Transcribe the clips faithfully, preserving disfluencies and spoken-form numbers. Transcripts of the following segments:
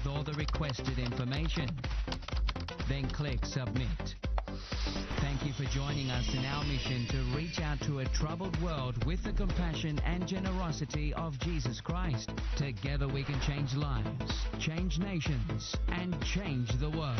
with all the requested information. Then click Submit. Thank you for joining us in our mission to reach out to a troubled world with the compassion and generosity of Jesus Christ. Together we can change lives, change nations, and change the world.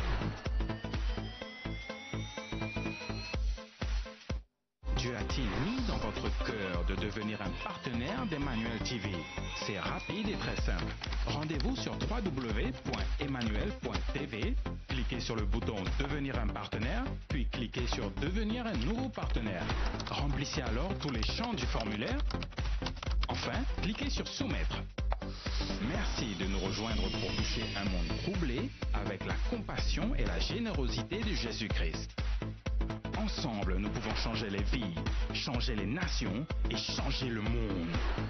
Dieu a-t-il mis dans votre cœur de devenir un partenaire d'Emmanuel T V? C'est rapide et très simple. Rendez-vous sur w w w point emmanuel point t v, cliquez sur le bouton Devenir un partenaire, puis cliquez sur Devenir un nouveau partenaire. Remplissez alors tous les champs du formulaire. Enfin, cliquez sur Soumettre. Merci de nous rejoindre pour toucher un monde troublé avec la compassion et la générosité de Jésus-Christ. Ensemble, nous pouvons changer les vies, changer les nations et changer le monde.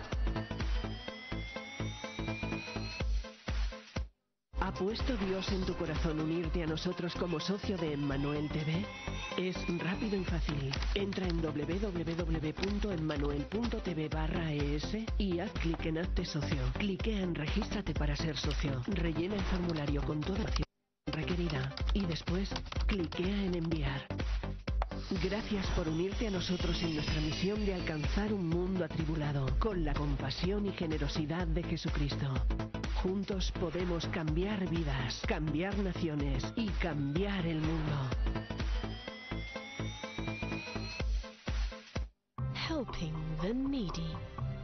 ¿Ha puesto Dios en tu corazón unirte a nosotros como socio de Emmanuel T V? Es rápido y fácil. Entra en w w w punto emmanuel punto t v barra e s y haz clic en Hazte socio. Cliquea en Regístrate para ser socio. Rellena el formulario con toda la información requerida y después cliquea en Enviar. Gracias por unirte a nosotros en nuestra misión de alcanzar un mundo atribulado con la compasión y generosidad de Jesucristo. Juntos podemos cambiar vidas, cambiar naciones y cambiar el mundo. Helping the needy.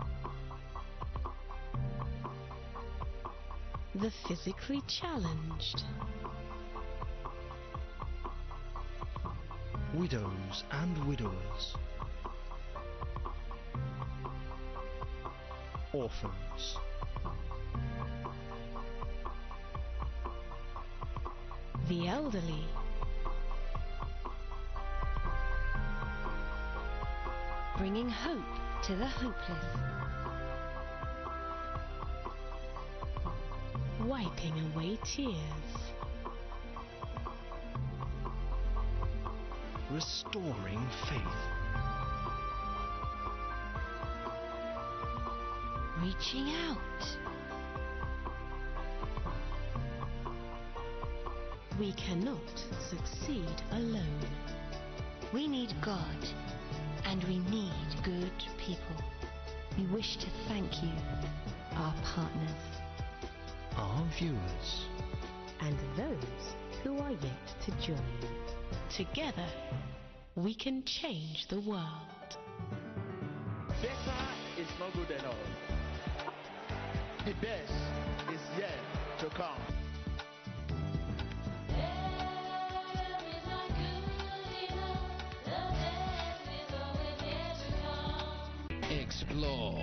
The physically challenged. Widows and widowers. Orphans. The elderly. Bringing hope to the hopeless. Wiping away tears. Restoring faith. Reaching out. We cannot succeed alone. We need God, and we need good people. We wish to thank you, our partners, Our viewers. and those who are yet to join. Together, we can change the world. Better is not good enough. The best is yet to come. Explore.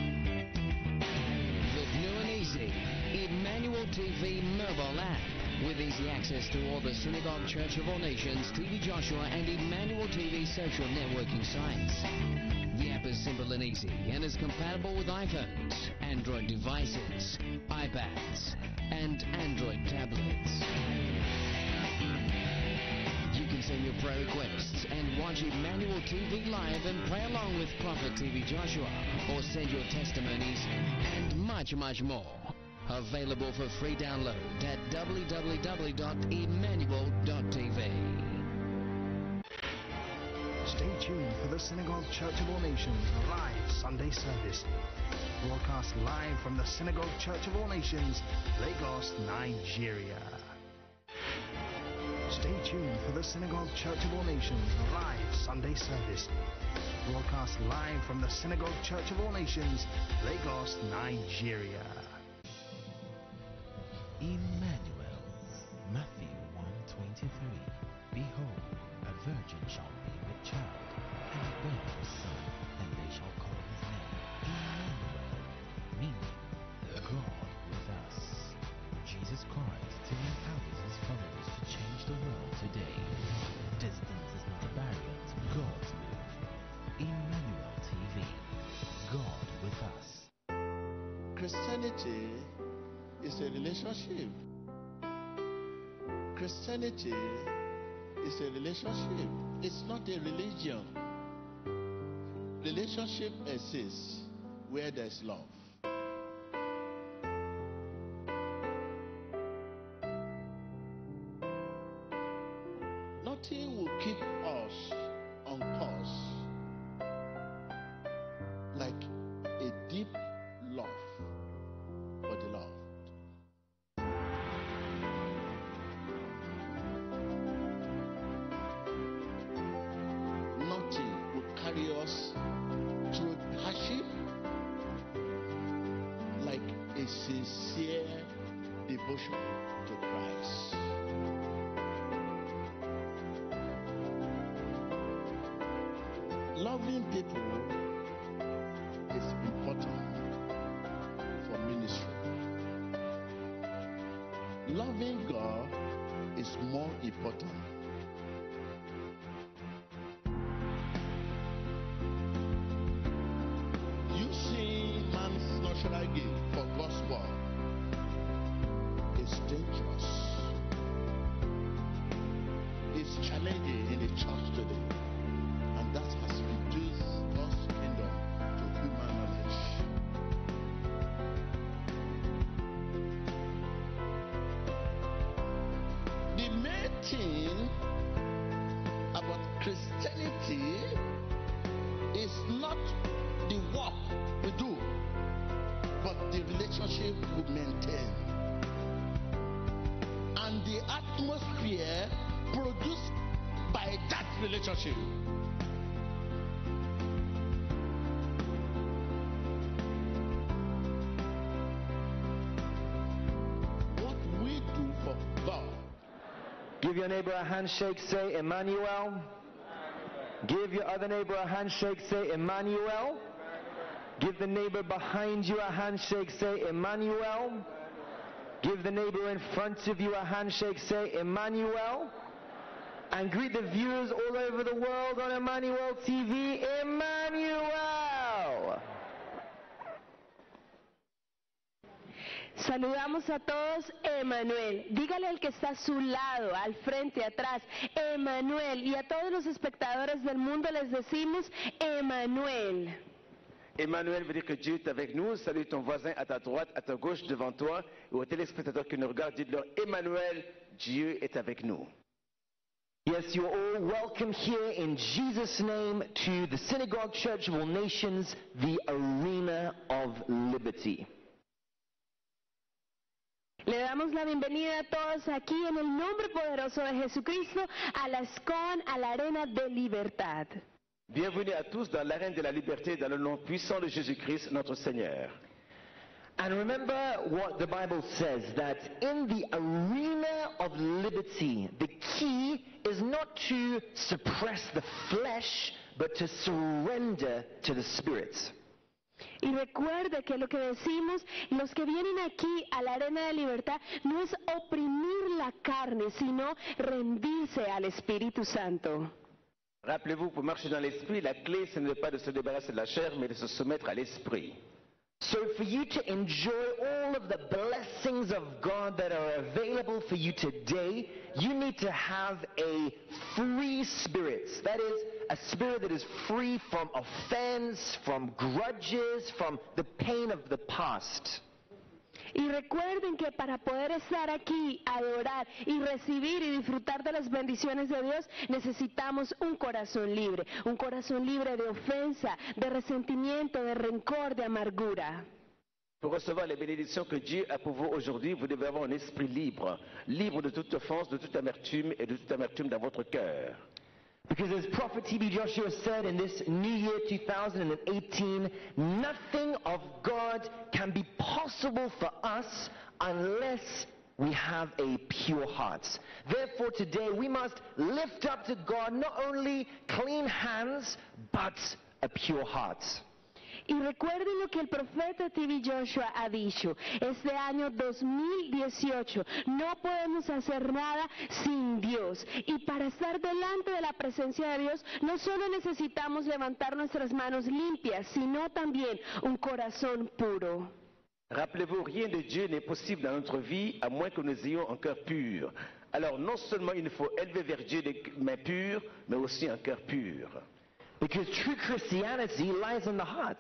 With new and easy, Emmanuel T V mobile app. With easy access to all the Synagogue Church of All Nations, T V Joshua, and Emmanuel T V social networking sites. The app is simple and easy and is compatible with iPhones, Android devices, iPads, and Android tablets. You can send your prayer requests and watch Emmanuel T V live and pray along with Prophet T V Joshua, or send your testimonies and much, much more. Available for free download at w w w dot emmanuel dot t v. Stay tuned for the Synagogue Church of All Nations live Sunday service. Broadcast live from the Synagogue Church of All Nations, Lagos, Nigeria. Stay tuned for the Synagogue Church of All Nations live Sunday service. Broadcast live from the Synagogue Church of All Nations, Lagos, Nigeria. Emmanuel, Matthew one twenty-three. Behold, a virgin shall be with child, and bear a son, and they shall call his name Emmanuel, meaning God with us. Jesus Christ empowers his followers to change the world today. Distance is not a barrier to God's move. Emmanuel T V, God with us. Christianity is a relationship. Christianity is a relationship. It's not a religion. Relationship exists where there's love. nothing will keep us on course like a deep love for the Lord. Nothing will carry us through hardship like a sincere devotion to Christ. Loving people is important for ministry. Loving God is more important. Using man's natural gift for God's work is dangerous. It's challenging in the church today, and that has reduced God's kingdom to human knowledge. The main thing about Christianity is not the work we do, but the relationship we maintain and the atmosphere produced by that relationship. What we do for God. Give your neighbor a handshake, say Emmanuel. Give your other neighbor a handshake, say Emmanuel. Give the neighbor behind you a handshake, say Emmanuel. Give the neighbor in front of you a handshake, say Emmanuel. And greet the viewers all over the world on Emmanuel T V, Emmanuel. Saludamos a todos, Emanuel. Dígale al que está a su lado, al frente, atrás, Emanuel. Y a todos los espectadores del mundo les decimos, Emanuel. Emmanuel veut dire que Dieu est avec nous. Salue ton voisin à ta droite, à ta gauche, devant toi. Et aux téléspectateurs qui nous regardent, dites-leur, Emmanuel, Dieu est avec nous. Yes, you're all welcome here in Jesus' name to the Synagogue Church of All Nations, the Arena of Liberty. Le damos la bienvenida a todos aquí en el nombre poderoso de Jesucristo a la SCOAN, a la Arena de Libertad. Bienvenue à tous dans l'arène de la liberté dans le nom puissant de Jésus-Christ, notre Seigneur. And remember what the Bible says, that in the arena of liberty, the key is not to suppress the flesh, but to surrender to the Spirit. Y recuerde que lo que decimos, los que vienen aquí a la Arena de Libertad, no es oprimir la carne, sino rendirse al Espíritu Santo. Rappelez-vous, pour marcher dans l'esprit, la clé, ce n'est pas de se débarrasser de la chair, mais de se soumettre à l'esprit. So for you to enjoy all of the blessings of God that are available for you today, you need to have a free spirit. That is, a spirit that is free from offense, from grudges, from the pain of the past. Y recuerden que para poder estar aquí, adorar y recibir y disfrutar de las bendiciones de Dios, necesitamos un corazón libre, un corazón libre de ofensa, de resentimiento, de rencor, de amargura. Pour recevoir les bénédictions que Dieu a pour vous aujourd'hui, vous devez avoir un esprit libre, libre de toute offense, de toute amertume et de toute amertume dans votre cœur. Because as Prophet T B Joshua said in this new year two thousand eighteen, nothing of God can be possible for us unless we have a pure heart. Therefore today we must lift up to God not only clean hands, but a pure heart. Y recuerden lo que el profeta T B Joshua ha dicho, este año dos mil dieciocho no podemos hacer nada sin Dios, y para estar delante de la presencia de Dios no solo necesitamos levantar nuestras manos limpias, sino también un corazón puro. Rappelez-vous, rien de Dieu n'est possible dans notre vie à moins que nous ayons un cœur pur. Alors non seulement il nous faut élever vers Dieu des mains pures, mais aussi un cœur pur. Because true Christianity lies in the heart.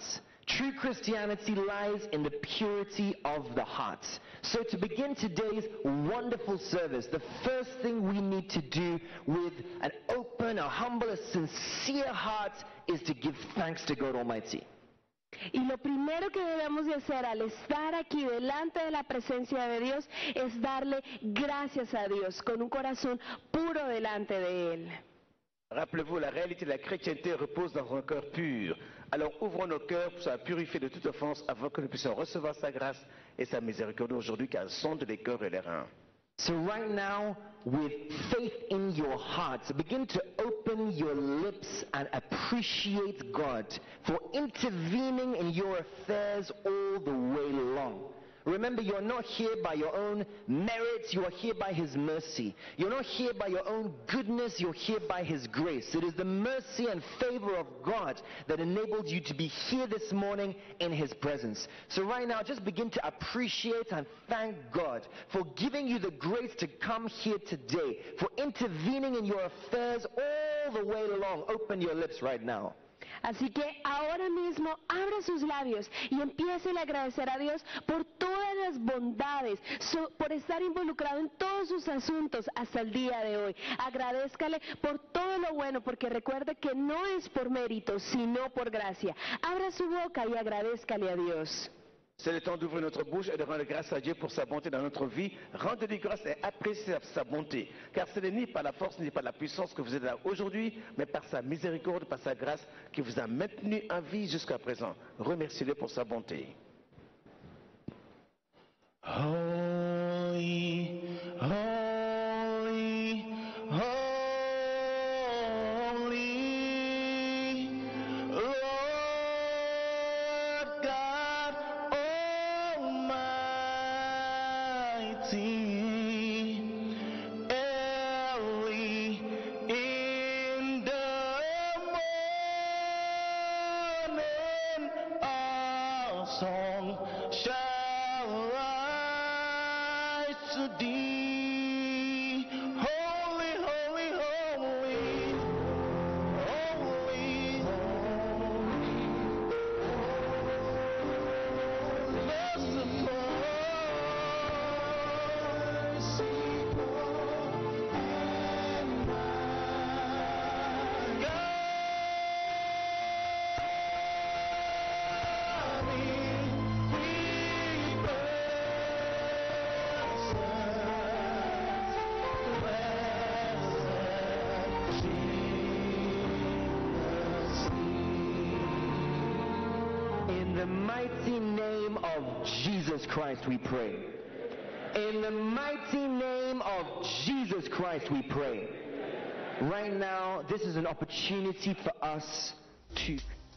True Christianity lies in the purity of the heart. So to begin today's wonderful service, the first thing we need to do with an open, a humble, a sincere heart is to give thanks to God Almighty. Y lo primero que debemos de hacer al estar aquí delante de la presencia de Dios es darle gracias a Dios con un corazón puro delante de Él. Rappelez-vous, la réalité de la chrétienté repose dans un cœur pur. Alors ouvrons nos cœurs pour se purifier de toute offense afin que nous puissions recevoir sa grâce et sa miséricorde aujourd'hui car elles sondent les cœurs et les reins. So right now, with faith in your heart, begin to open your lips and appreciate God for intervening in your affairs all the way long. Remember, you're not here by your own merits, you are here by His mercy. You're not here by your own goodness, you're here by His grace. It is the mercy and favor of God that enabled you to be here this morning in His presence. So right now, just begin to appreciate and thank God for giving you the grace to come here today, for intervening in your affairs all the way along. Open your lips right now. Así que ahora mismo abra sus labios y empiece a agradecer a Dios por todas las bondades, so, por estar involucrado en todos sus asuntos hasta el día de hoy. Agradézcale por todo lo bueno, porque recuerde que no es por mérito, sino por gracia. Abra su boca y agradézcale a Dios. C'est le temps d'ouvrir notre bouche et de rendre grâce à Dieu pour sa bonté dans notre vie. Rendez-lui grâce et appréciez sa bonté. Car ce n'est ni par la force ni par la puissance que vous êtes là aujourd'hui, mais par sa miséricorde, par sa grâce qui vous a maintenu en vie jusqu'à présent. Remerciez-le pour sa bonté. Holy, holy, holy. Christ we pray. In the mighty name of Jesus Christ we pray. Right now, this is an opportunity for us to...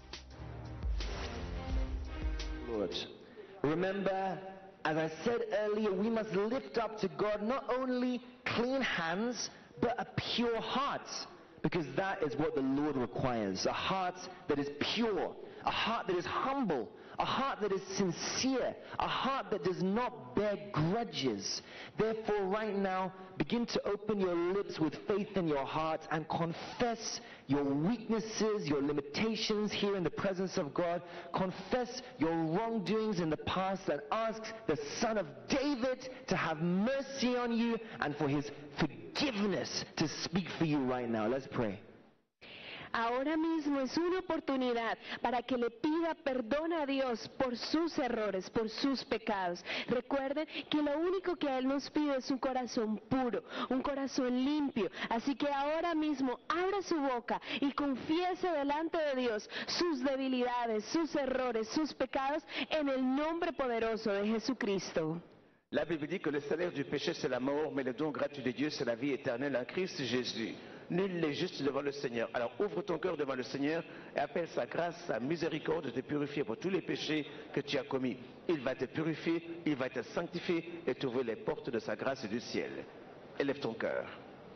Lord, remember, as I said earlier, we must lift up to God not only clean hands, but a pure heart. Because that is what the Lord requires. A heart that is pure. A heart that is humble. A heart that is sincere, a heart that does not bear grudges. Therefore, right now, begin to open your lips with faith in your heart and confess your weaknesses, your limitations here in the presence of God. Confess your wrongdoings in the past and ask the Son of David to have mercy on you and for His forgiveness to speak for you right now. Let's pray. Ahora mismo es una oportunidad para que le pida perdón a Dios por sus errores, por sus pecados. Recuerden que lo único que Él nos pide es un corazón puro, un corazón limpio. Así que ahora mismo abra su boca y confiese delante de Dios sus debilidades, sus errores, sus pecados en el nombre poderoso de Jesucristo. La Bible dit que le salaire du péché c'est la mort, mais le don gratuit de Dieu c'est la vie éternelle en Christ Jésus. Nul n'est juste devant le Seigneur. Alors ouvre ton cœur devant le Seigneur et appelle sa grâce, sa miséricorde de te purifier pour tous les péchés que tu as commis. Il va te purifier, il va te sanctifier et t'ouvrir les portes de sa grâce et du ciel. Élève ton cœur.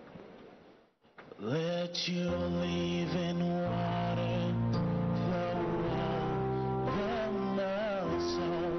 Let your living water flow out from my soul.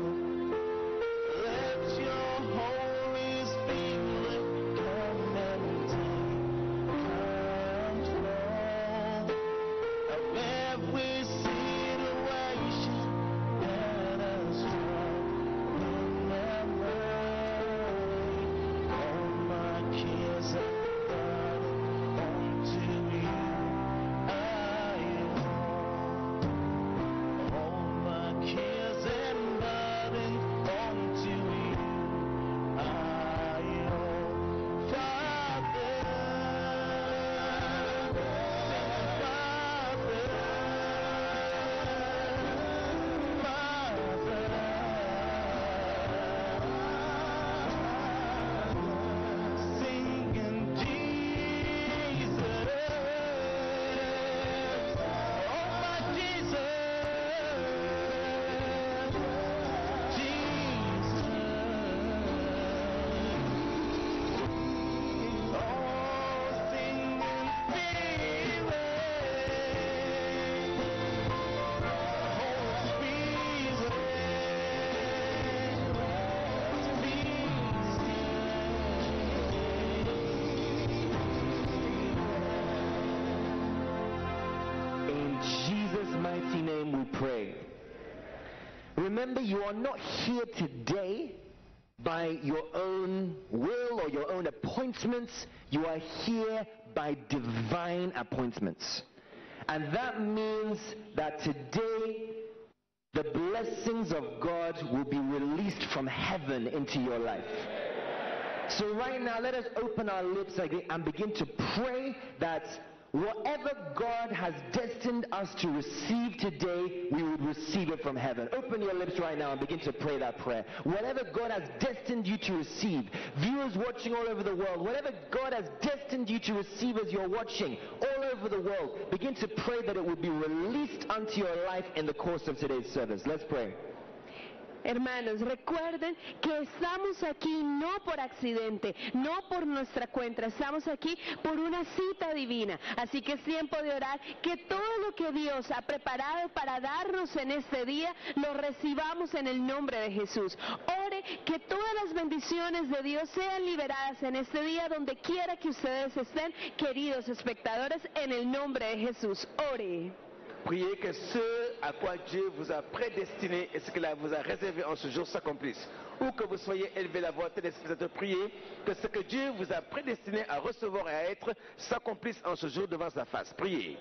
Remember, you are not here today by your own will or your own appointments. You are here by divine appointments. And that means that today the blessings of God will be released from heaven into your life. So right now, let us open our lips and begin to pray that whatever God has destined us to receive today, we would receive it from heaven. Open your lips right now and begin to pray that prayer. Whatever God has destined you to receive, viewers watching all over the world, whatever God has destined you to receive as you're watching all over the world, begin to pray that it would be released unto your life in the course of today's service. Let's pray. Hermanos, recuerden que estamos aquí no por accidente, no por nuestra cuenta, estamos aquí por una cita divina. Así que es tiempo de orar que todo lo que Dios ha preparado para darnos en este día, lo recibamos en el nombre de Jesús. Ore que todas las bendiciones de Dios sean liberadas en este día, donde quiera que ustedes estén, queridos espectadores, en el nombre de Jesús. Ore. Priez que ce à quoi Dieu vous a prédestiné et ce qu'il vous a réservé en ce jour s'accomplisse. Où que vous soyez élevé la voix, téléspectateurs, priez que ce que Dieu vous a prédestiné à recevoir et à être s'accomplisse en ce jour devant sa face. Priez.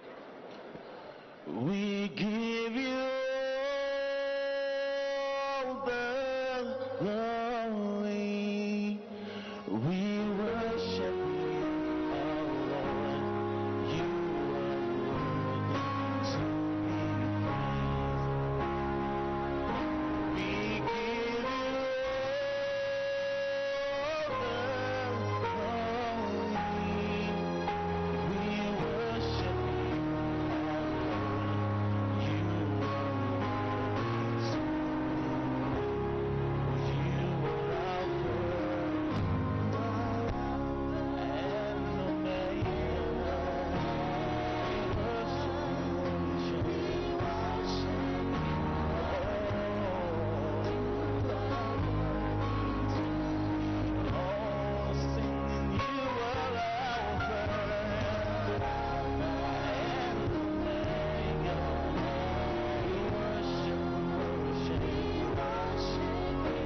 We give you all the glory. We worship you, our Lord. You are worthy to be praised. We give you all the glory. We worship you, our Lord. You are worthy to be praised. You are Alpha and Omega. We worship you. Oh, singing you are Alpha and Omega. We worship, worship, worship you.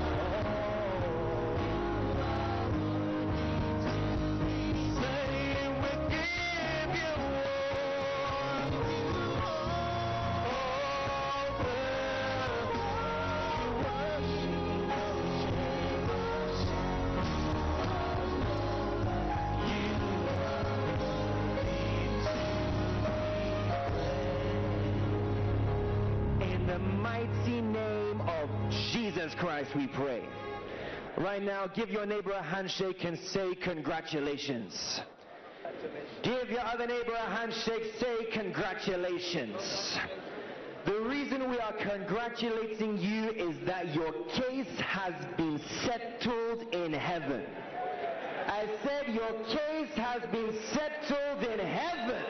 Say we give you all the In the mighty name of Jesus Christ we pray. Right now, give your neighbor a handshake and say congratulations. Give your other neighbor a handshake, say congratulations. The reason we are congratulating you is that your case has been settled in heaven. I said your case has been settled in heaven.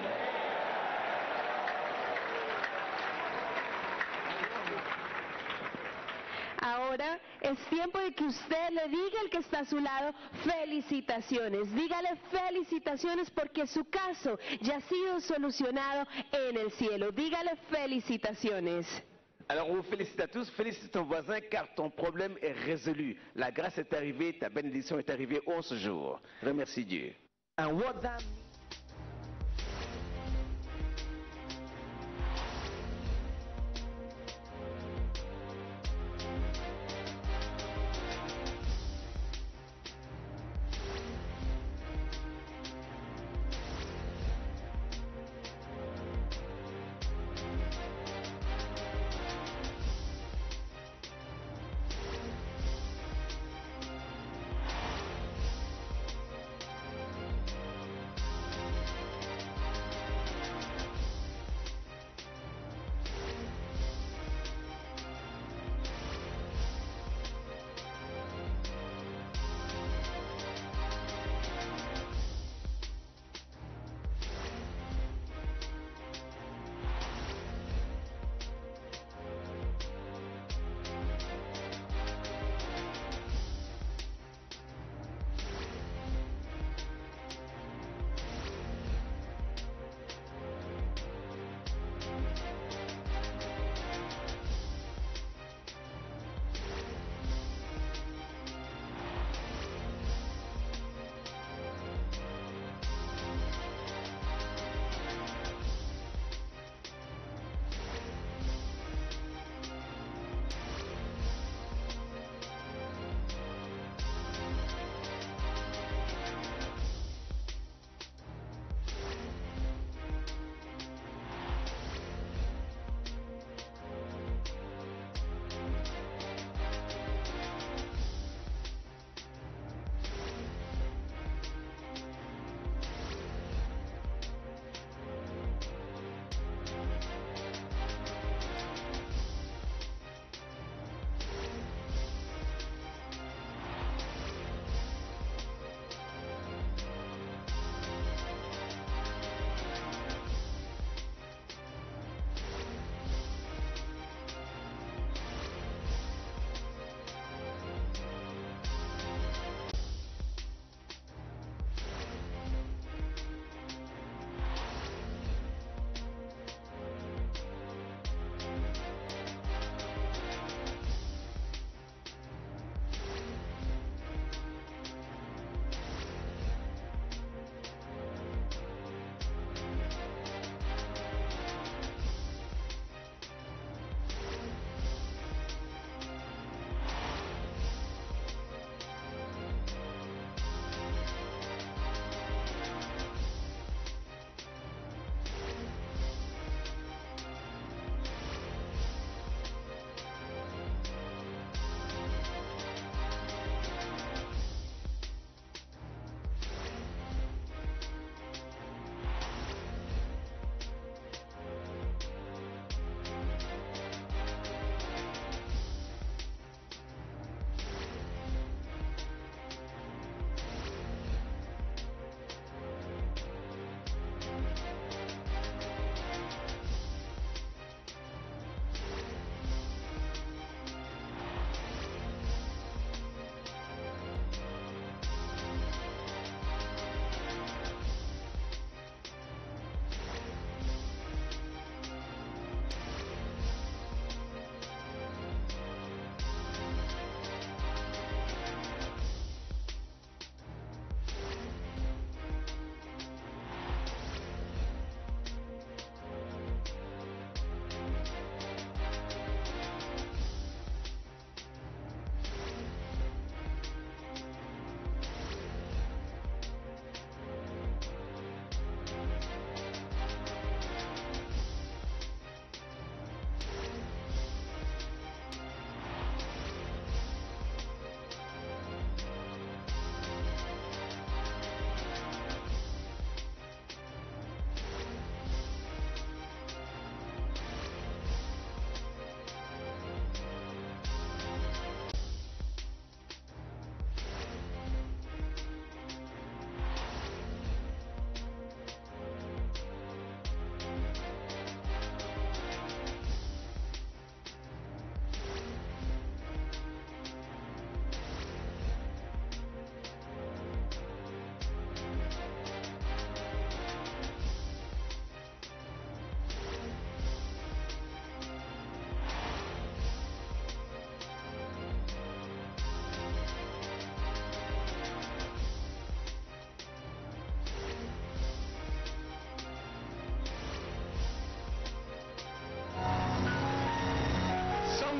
Ahora es tiempo de que usted le diga al que está a su lado, felicitaciones. Dígale felicitaciones porque su caso ya ha sido solucionado en el cielo. Dígale felicitaciones. Alors on vous félicite à tous, félicite ton voisin car ton problème est résolu. La grâce est arrivée, ta bénédiction est arrivée en ce jour. Remercie Dieu. And what that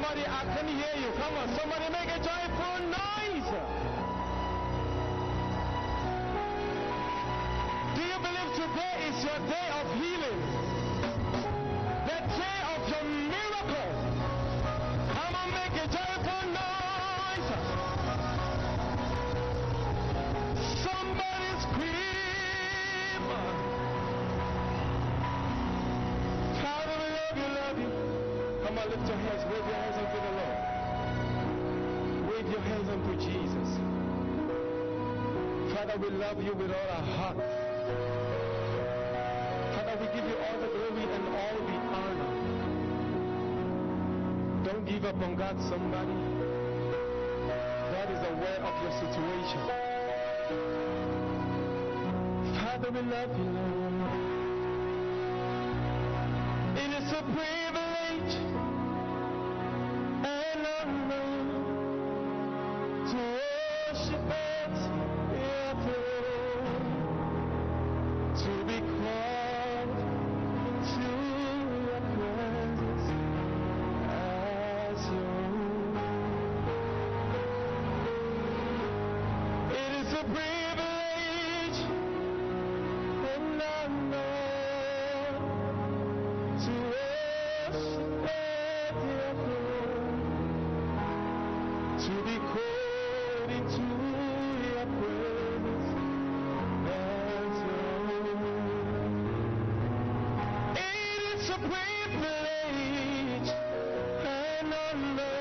Somebody, I can hear you. Come on, somebody make a joyful noise. Do you believe today is your day of healing? The day of your miracle. Come on, make a joyful noise. Somebody scream. Father, we love you, love you. Come on, lift your hands, wave your hands unto the Lord. Wave your hands unto Jesus. Father, we love you with all our heart. Father, we give you all the glory and all the honor. Don't give up on God, somebody. God is aware of your situation. Father, we love you, Lord. It is a privilege and honor to worship at your throne, to be called into your presence as your own. It is a privilege and honor to worship at your throne, to be called into your presence as your own. It is a privilege and honor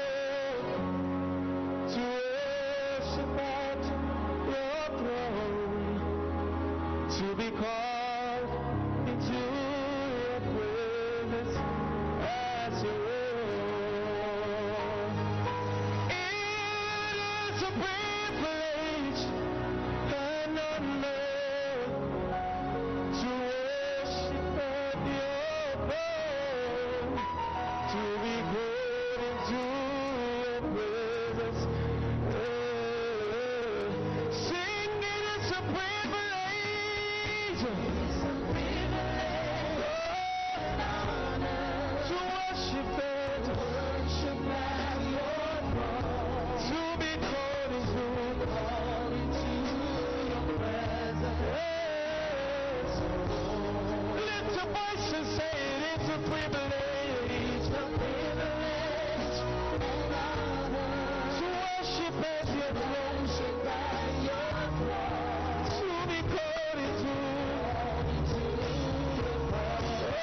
to worship at your throne, to be called into your presence as your own. It is a privilege and honor to worship at your throne, to be called into your presence. Sing, it is a privilege. To worship at, worship at your throne, to be called into, called into your presence. Lift your voice and say it is a privilege, a privilege and honor to worship at your throne, worship at your throne, to be called into, called into your presence.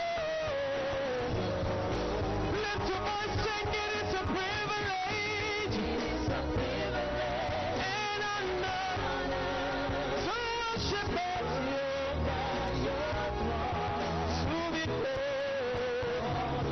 Lift your voice, sing it is a privilege, it is a privilege and honor to worship at your, at your throne, to be called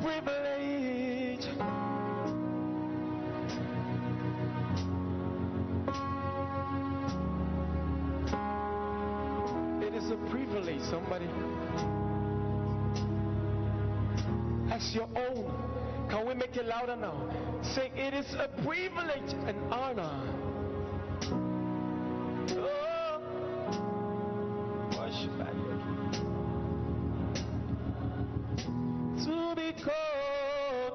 privilege. It is a privilege, somebody. As your own. Can we make it louder now? Say, it is a privilege and honor. Oh, worship at your feet. To be called.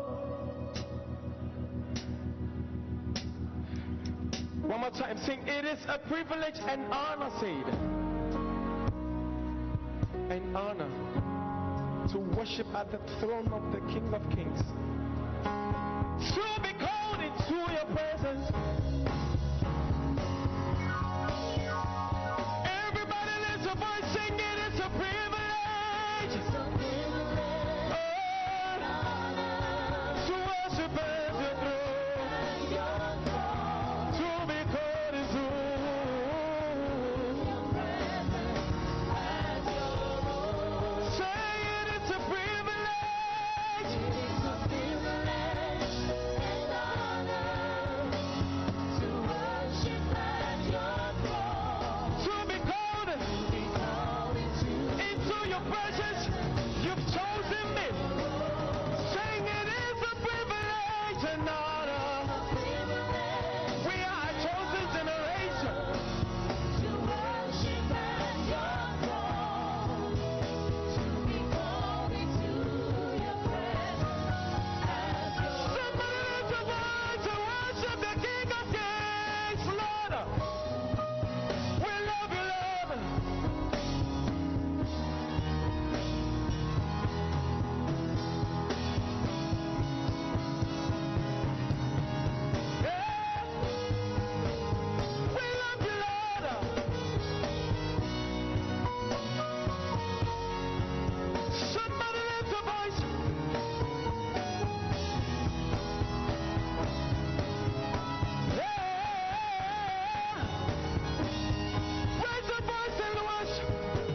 One more time, sing, it is a privilege and honor, say it. And honor to worship at the throne of the King of Kings. To be called into your presence. Everybody lift your voice, sing it, it's a privilege. It's a privilege. Oh, to worship at your throne. To be called into your presence. Say it, it's a privilege. It's a privilege and honor to worship at your throne. To be called, into your presence. You've chosen me. Saying it is a privilege and honor. We are a chosen generation. To worship at your throne. To be called into your presence. Somebody lift your voice and worship the King of Kings, Lord. We love you, Lord. Yeah. We love you, Lord. Somebody lift your voice. Yeah. Raise your voice and worship.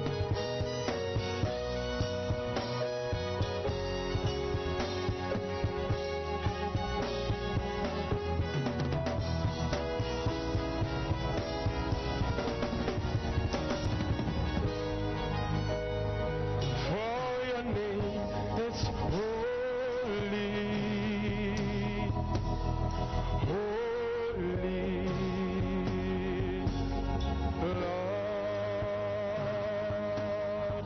For your name is holy, holy, Lord.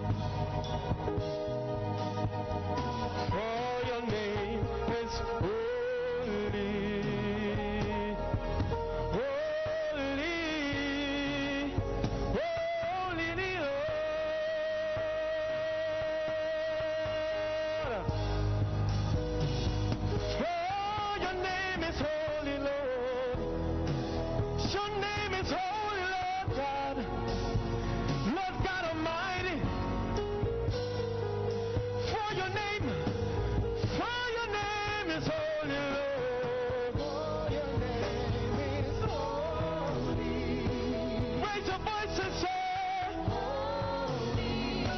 For your name is holy, holy, holy, Lord. For your name is holy, Lord. Your name is holy, Lord God. Lord God Almighty. For your name, for your name is holy, Lord. For your name is holy. Raise your voice and say, holy,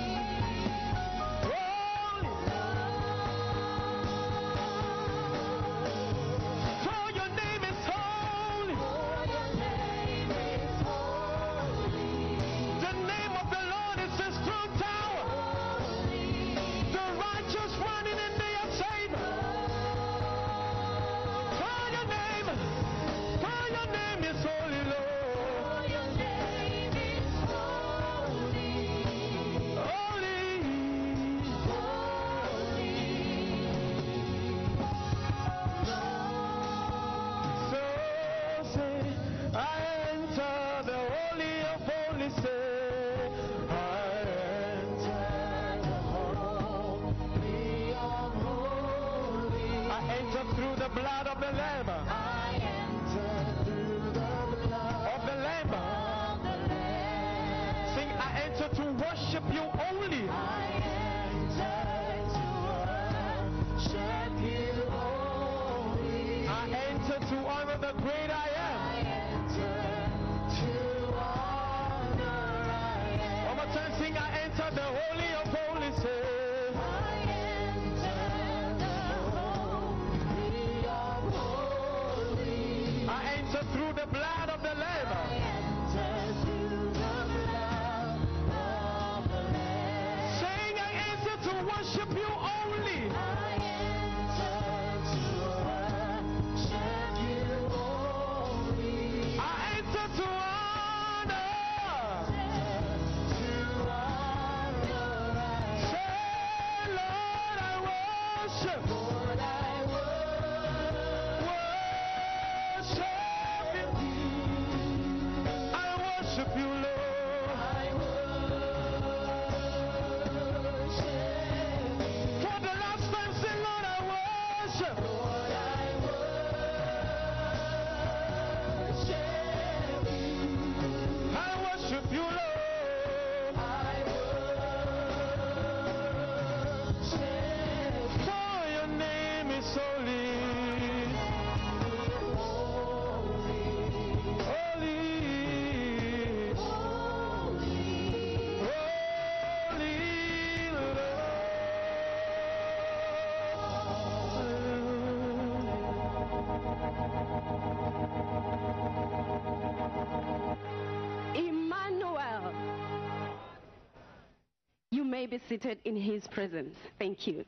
holy. For your name is holy. For your name is holy. The name of the Lord is a strong tower. The righteous running and they are saved. For your name, for your name is holy, Lord. For your name is holy. Holy. So say, I enter the holy of holies. Say, I enter the holy of holies. I enter through the blood of the Lamb. I enter through the blood of the Lamb. Sing, I enter to worship you only. I enter to worship you only. I enter to honor the great I am. I enter to honor I am. One more time, sing, I enter the holy of holies. Say, I enter may be seated in his presence. Thank you.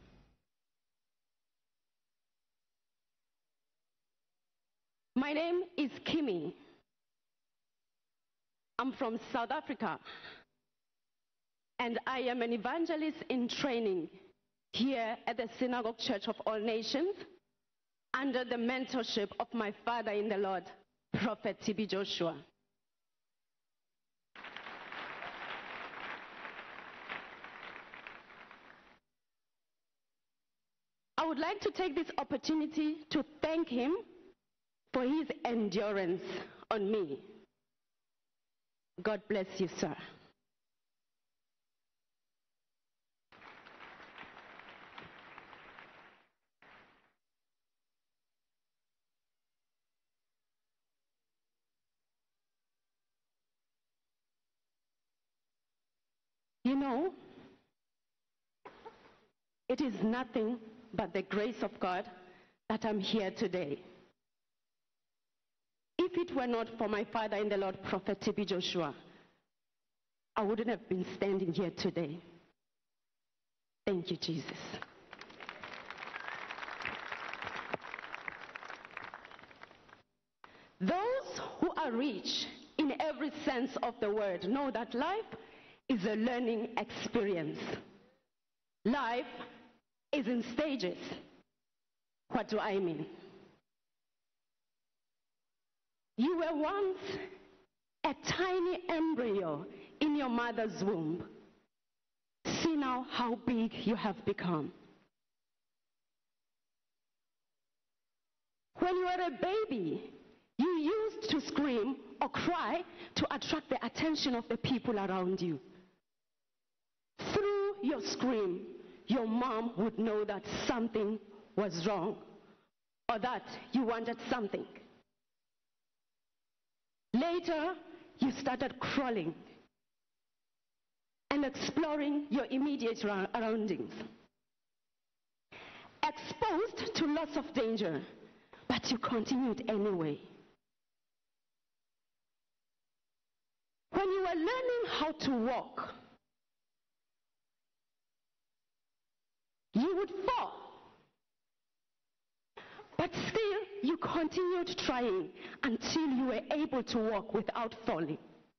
My name is Kimi. I'm from South Africa, and I am an evangelist in training here at the Synagogue Church of All Nations under the mentorship of my father in the Lord, Prophet T B Joshua. I would like to take this opportunity to thank him for his endurance on me. God bless you, sir. You know, it is nothing but the grace of God that I'm here today. If it were not for my father in the Lord, Prophet T B Joshua, I wouldn't have been standing here today. Thank you, Jesus. Those who are rich in every sense of the word know that life is a learning experience. Life is in stages. What do I mean? You were once a tiny embryo in your mother's womb. See now how big you have become. When you were a baby, you used to scream or cry to attract the attention of the people around you. Through your scream, your mom would know that something was wrong or that you wanted something. Later, you started crawling and exploring your immediate surroundings. Exposed to lots of danger, but you continued anyway. When you were learning how to walk, you would fall. But still, you continued trying until you were able to walk without falling.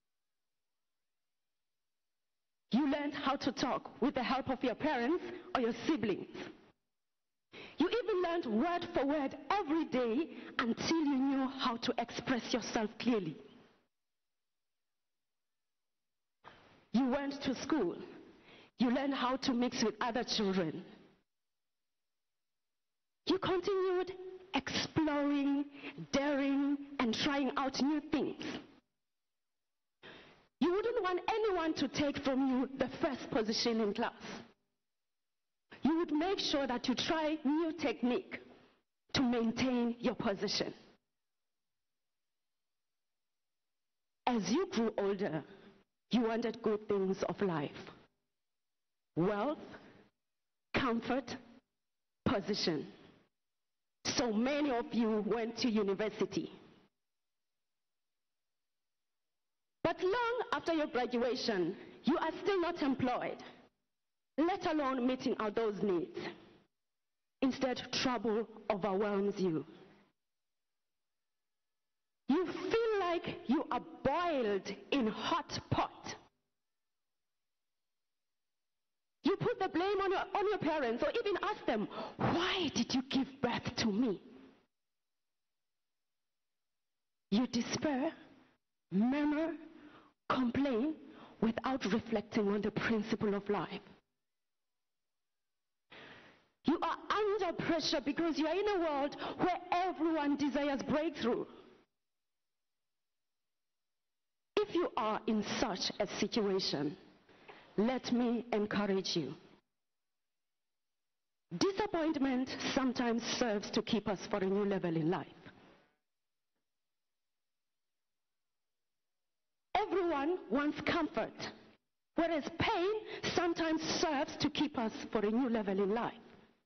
You learned how to talk with the help of your parents or your siblings. You even learned word for word every day until you knew how to express yourself clearly. You went to school. You learned how to mix with other children. You continued exploring, daring, and trying out new things. You wouldn't want anyone to take from you the first position in class. You would make sure that you try new technique to maintain your position. As you grew older, you wanted good things of life. Wealth, comfort, position. So many of you went to university. But long after your graduation, you are still not employed, let alone meeting out those needs. Instead, trouble overwhelms you. You feel like you are boiled in hot pot. You put the blame on your, on your parents, or even ask them, why did you give birth to me? You despair, murmur, complain without reflecting on the principle of life. You are under pressure because you are in a world where everyone desires breakthrough. If you are in such a situation, let me encourage you. Disappointment sometimes serves to keep us for a new level in life. Everyone wants comfort, whereas pain sometimes serves to keep us for a new level in life.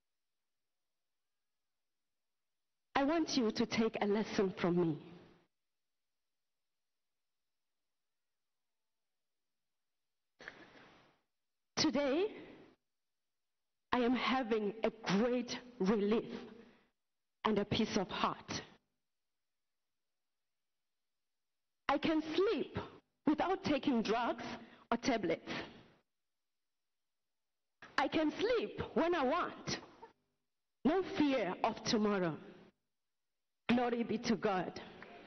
I want you to take a lesson from me. Today, I am having a great relief and a peace of heart. I can sleep without taking drugs or tablets. I can sleep when I want. No fear of tomorrow. Glory be to God.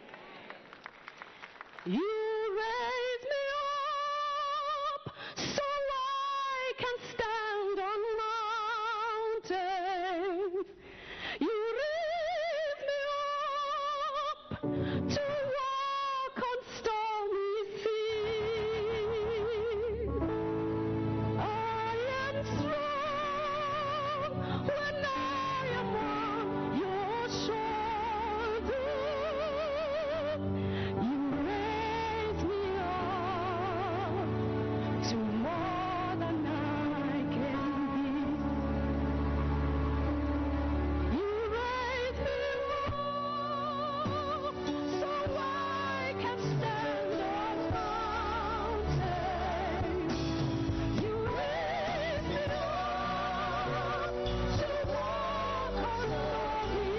You raise me up so I can stand on mountains. You raise me up to walk on stormy seas. I am strong when I am on your shoulders. You raise me up to more than I can be. You raise me up so I can stand on mountains. You raise me up to walk on stormy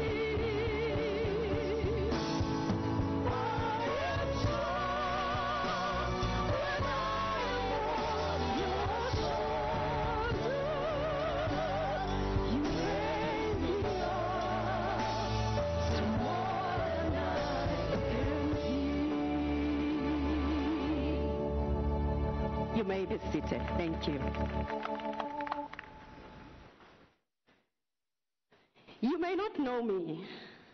seas. I am strong when I am on your shoulders. You raise me up to more than I can be. You may be seated. Thank you. You may not know me.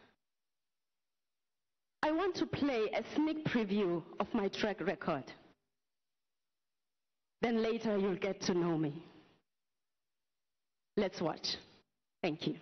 I want to play a sneak preview of my track record. Then later you'll get to know me. Let's watch. Thank you.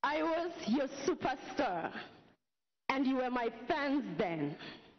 I was your superstar, and you were my fans then.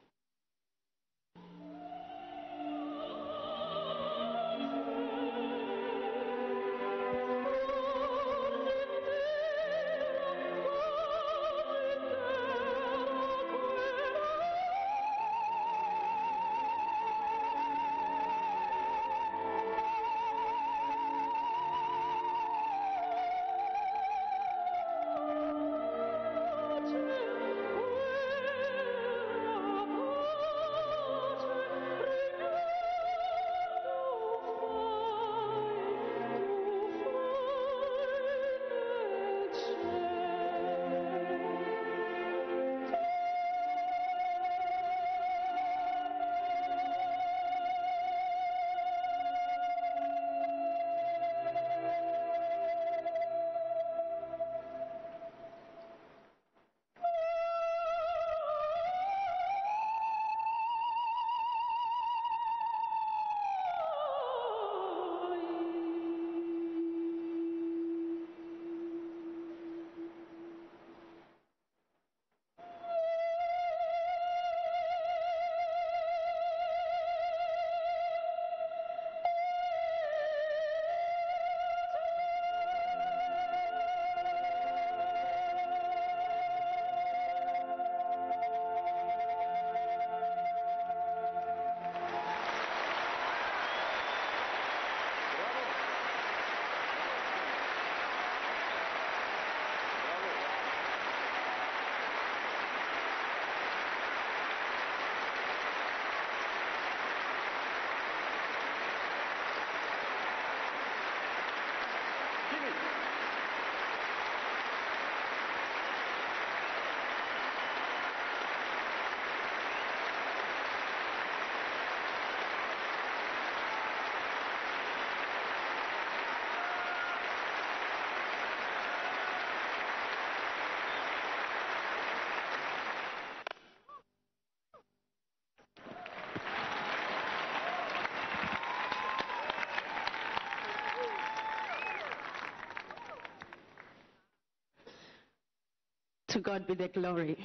To God be the glory.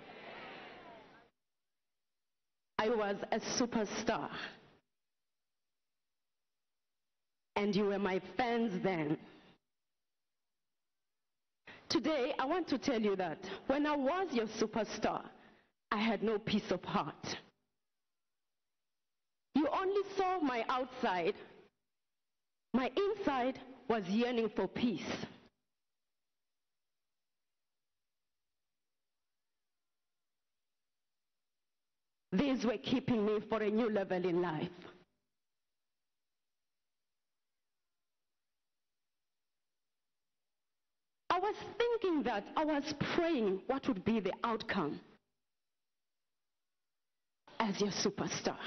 I was a superstar, and you were my fans then. Today, I want to tell you that when I was your superstar, I had no peace of heart. You only saw my outside. My inside was yearning for peace. These were keeping me for a new level in life. I was thinking that I was praying what would be the outcome as your superstar.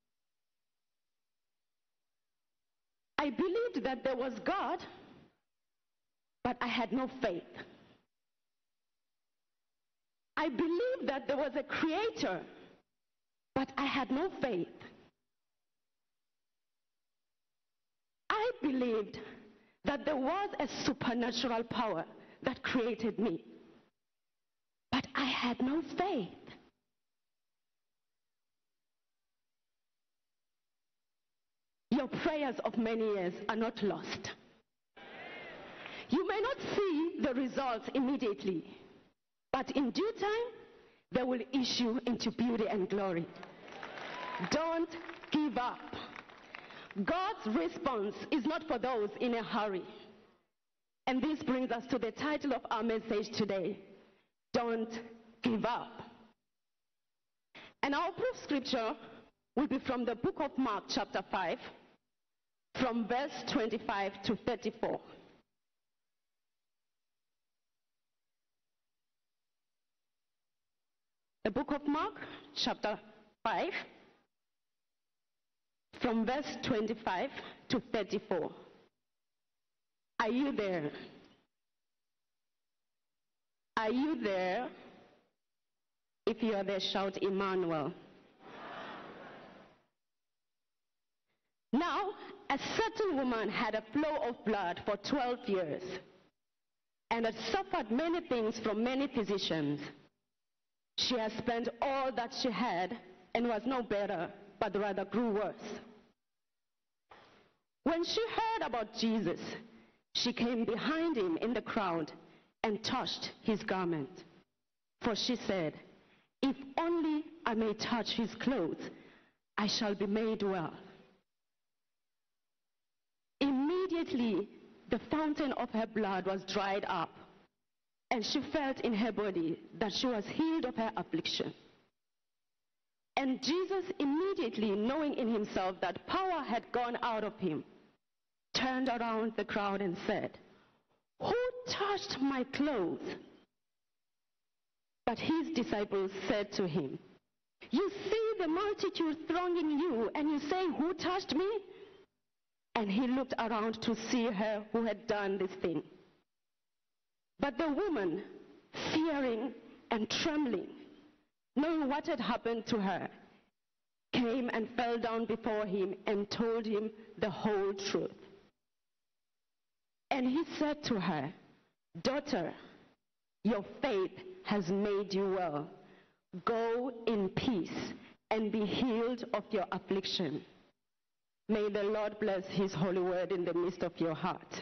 I believed that there was God, but I had no faith. I believed that there was a creator, but I had no faith. I believed that there was a supernatural power that created me, but I had no faith. Your prayers of many years are not lost. You may not see the results immediately, but in due time, they will issue into beauty and glory. Don't give up. God's response is not for those in a hurry. And this brings us to the title of our message today, Don't Give Up. And our proof scripture will be from the book of Mark chapter five, from verse twenty-five to thirty-four. The book of Mark chapter five, from verse twenty-five to thirty-four. Are you there? Are you there? If you are there, shout Emmanuel. Now, a certain woman had a flow of blood for twelve years. and had suffered many things from many physicians. She has spent all that she had and was no better, but rather grew worse. When she heard about Jesus, she came behind him in the crowd and touched his garment. For she said, "If only I may touch his clothes, I shall be made well." Immediately, the fountain of her blood was dried up, and she felt in her body that she was healed of her affliction. And Jesus, immediately knowing in himself that power had gone out of him, turned around the crowd and said, "Who touched my clothes?" But his disciples said to him, "You see the multitude thronging you, and you say, 'Who touched me?'" And he looked around to see her who had done this thing. But the woman, fearing and trembling, knowing what had happened to her, came and fell down before him and told him the whole truth. And he said to her, "Daughter, your faith has made you well. Go in peace and be healed of your affliction." May the Lord bless his holy word in the midst of your heart.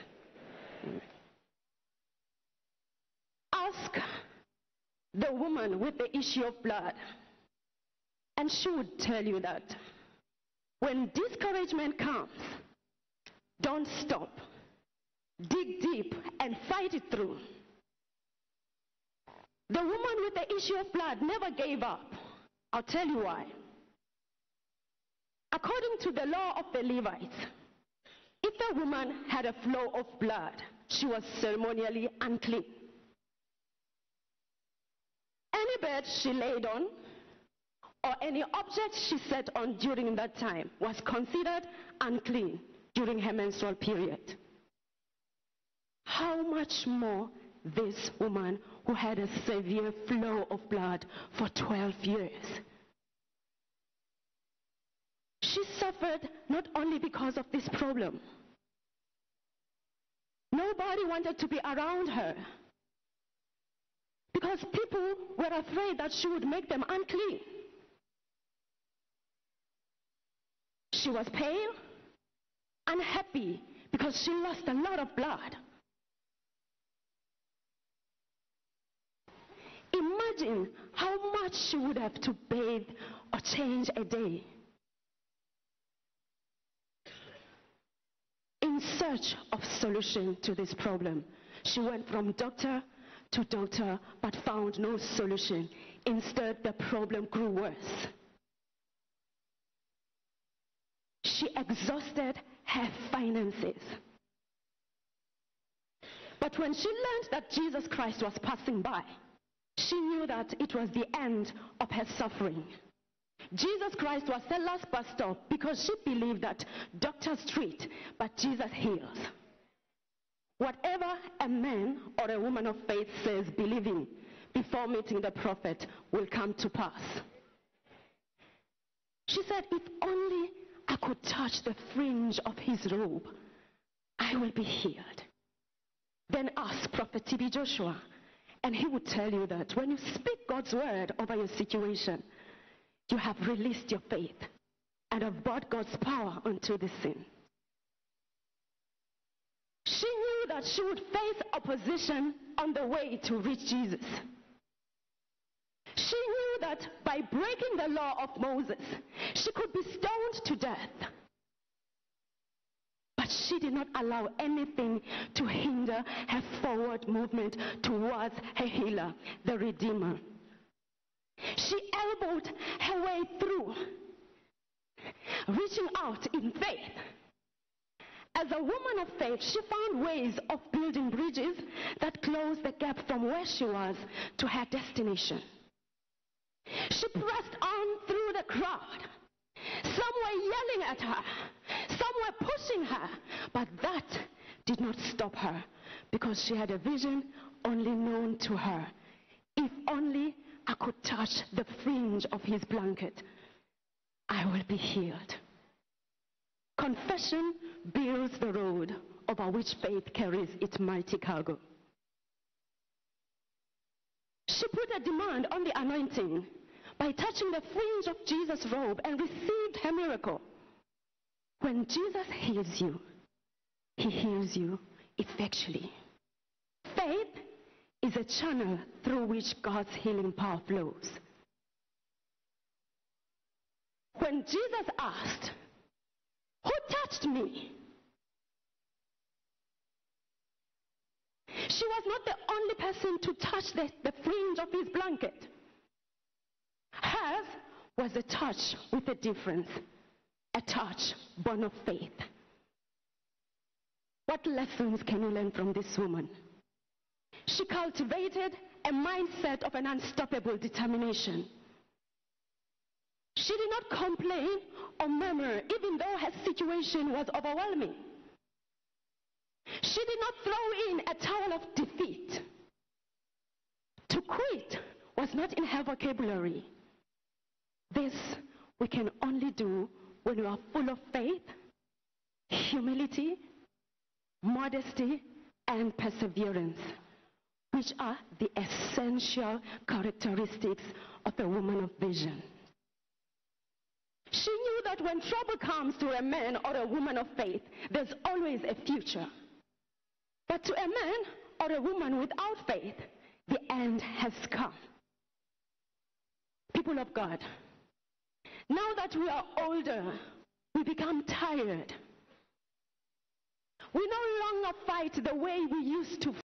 Ask the woman with the issue of blood, and she would tell you that when discouragement comes, don't stop. Dig deep and fight it through. The woman with the issue of blood never gave up. I'll tell you why. According to the law of the Levites, if a woman had a flow of blood, she was ceremonially unclean. Any bed she laid on or any object she sat on during that time was considered unclean during her menstrual period. How much more this woman who had a severe flow of blood for twelve years? She suffered not only because of this problem. Nobody wanted to be around her because people were afraid that she would make them unclean. She was pale, unhappy because she lost a lot of blood. Imagine how much she would have to bathe or change a day. In search of solution to this problem, she went from doctor to doctor but found no solution. Instead, the problem grew worse. She exhausted her finances. But when she learned that Jesus Christ was passing by, she knew that it was the end of her suffering. Jesus Christ was the last bus stop because she believed that doctors treat, but Jesus heals. Whatever a man or a woman of faith says believing before meeting the prophet will come to pass. She said, "If only I could touch the fringe of his robe, I will be healed." Then ask Prophet T B Joshua, and he would tell you that when you speak God's word over your situation, you have released your faith and have brought God's power onto the scene. She knew that she would face opposition on the way to reach Jesus. She knew that by breaking the law of Moses, she could be stoned to death. But she did not allow anything to hinder her forward movement towards her healer, the Redeemer. She elbowed her way through, reaching out in faith. As a woman of faith, she found ways of building bridges that closed the gap from where she was to her destination. She pressed on through the crowd. Some were yelling at her, some were pushing her, but that did not stop her because she had a vision only known to her. If only I could touch the fringe of his blanket, I will be healed. Confession builds the road over which faith carries its mighty cargo. She put a demand on the anointing by touching the fringe of Jesus' robe and received her miracle. When Jesus heals you, he heals you effectually. Faith is a channel through which God's healing power flows. When Jesus asked, "Who touched me?" she was not the only person to touch the, the fringe of his blanket. Hers was a touch with a difference, a touch born of faith. What lessons can you learn from this woman? She cultivated a mindset of an unstoppable determination. She did not complain or murmur, even though her situation was overwhelming. She did not throw in a towel of defeat. To quit was not in her vocabulary. This we can only do when we are full of faith, humility, modesty, and perseverance, which are the essential characteristics of a woman of vision. She knew that when trouble comes to a man or a woman of faith, there's always a future. But to a man or a woman without faith, the end has come. People of God, now that we are older, we become tired. We no longer fight the way we used to